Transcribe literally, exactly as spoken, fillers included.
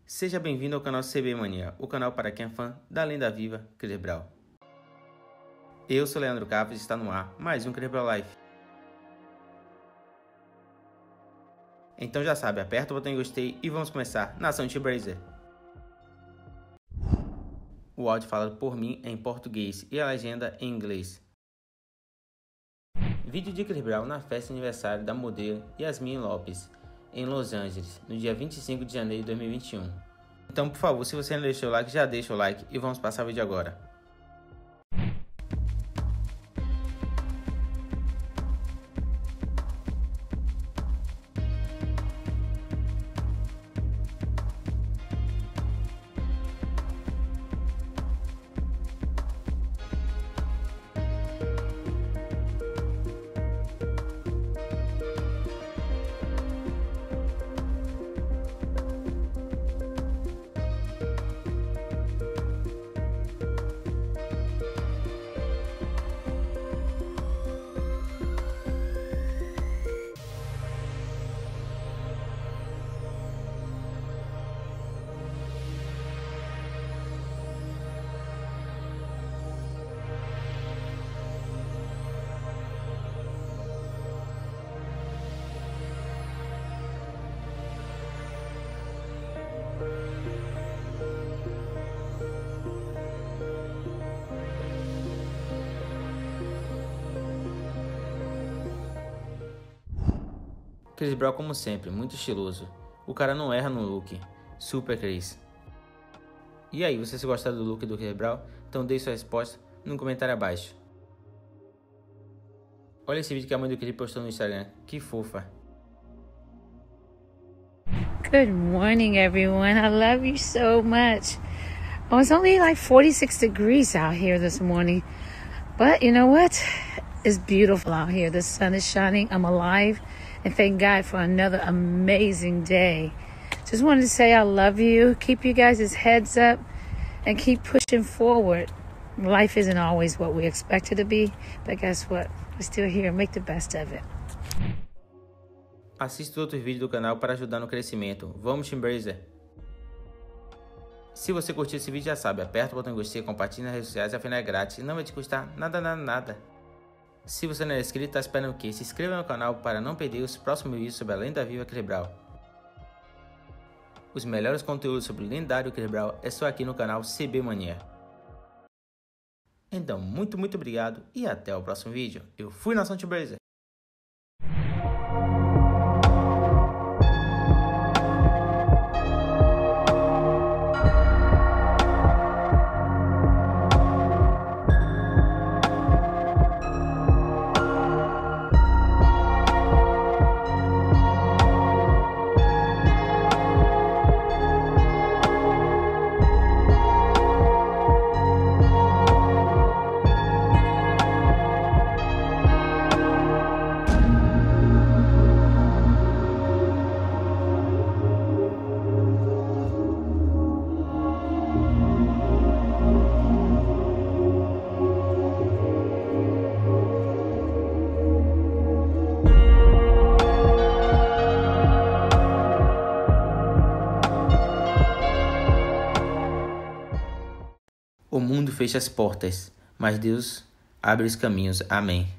Seja bem-vindo ao canal C B Mania, o canal para quem é fã da lenda viva Chris Brown. Eu sou Leandro Caves e está no ar mais um Chris Brown Life. Então já sabe, aperta o botão de gostei e vamos começar na ação de Breezy. O áudio falado por mim é em português e a legenda em inglês. Vídeo de Chris Brown na festa de aniversário da modelo Yasmine Lopez, em Los Angeles, no dia vinte e cinco de janeiro de dois mil e vinte e um. Então, por favor, se você não deixou o like, já deixa o like e vamos passar o vídeo agora. Chris Brown, como sempre, muito estiloso. O cara não erra no look. Super Chris. E aí, vocês gostaram do look do Chris Brown? Então deixe sua resposta no comentário abaixo. Olha esse vídeo que a mãe do Chris postou no Instagram. Que fofa. Good morning, everyone. I love you so much. Oh, it's only like forty-six degrees out here this morning. But you know what? It's beautiful out here. The sun is shining. I'm alive. And thank God for another amazing day. Just wanted to say I love you. Keep you guys' heads up and keep pushing forward. Life isn't always what we expect it to be, but guess what? We're still here. Make the best of it. Assista outros vídeos do canal para ajudar no crescimento. Vamos, Team Breezy! Se você curtiu esse vídeo, já sabe, aperta o botão de gostei, compartilha nas redes sociais, afinal é grátis e não vai te custar nada, nada, nada. Se você não é inscrito, tá esperando o quê? Se inscreva no canal para não perder os próximos vídeos sobre a lenda viva Chris Brown. Os melhores conteúdos sobre o lendário Chris Brown é só aqui no canal C B Mania. Então, muito, muito obrigado e até o próximo vídeo. Eu fui na Team Breezy. O mundo fecha as portas, mas Deus abre os caminhos. Amém.